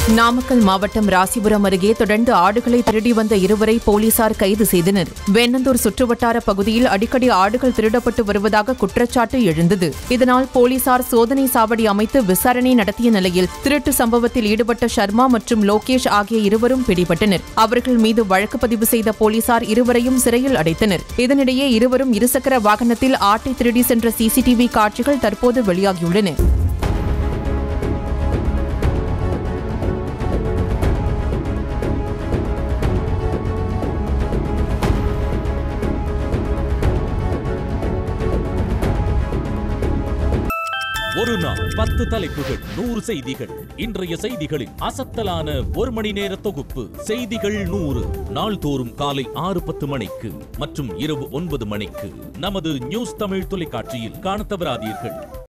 நாமக்கல் மாவட்டம் ராசிபுரம் அருகே தொடர்ந்து ஆடுகளை திருடி வந்த இருவரை போலீசார் கைது செய்தனர். வேண்ணந்தூர் சுற்றுவட்டார பகுதியில் அடிக்கடி ஆடுகள் திருடப்பட்டு வருவதாக குற்றச்சாட்டு எழுந்தது. இதனால் போலீசார் சோதனை சாவடி அமைத்து விசாரணை நடத்திய நிலையில் திருட்டு சம்பவத்தில் ஈடுபட்ட சர்மா மற்றும் லோகேஷ் ஆகிய இருவரும் பிடிபட்டனர். அவர்கள் மீது வழக்கு பதிவு செய்த போலீசார் இருவரையும் சிறையில் அடைத்தனர். இதனிடையே இருவரும் இருசக்கர வாகனத்தில் ஆட்டை திருடி சென்ற CCTV காட்சிகள் தற்போது வெளியாகியுள்ளன. ஒரு நாள் 10 தலைப்புகள் 100 செய்திகள். இன்றைய செய்திகளின் அசத்தலான ஒரு மணி நேர தொகுப்பு செய்திகள் 100 நாள்தோறும் காலை 6:10 மணிக்கு மற்றும் இரவு 9 மணிக்கு நமது நியூஸ் தமிழ் தொலைக்காட்சியில் காணத் தவறாதீர்கள்.